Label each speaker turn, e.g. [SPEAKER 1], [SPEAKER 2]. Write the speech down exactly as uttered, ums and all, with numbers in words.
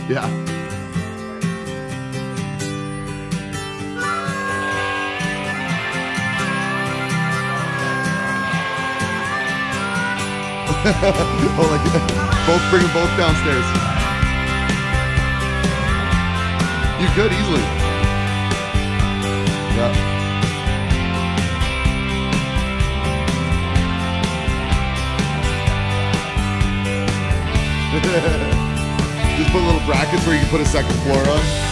[SPEAKER 1] Yeah. Oh, like both bring them both downstairs. You could easily. Yeah. Just put little brackets where you can put a second floor on.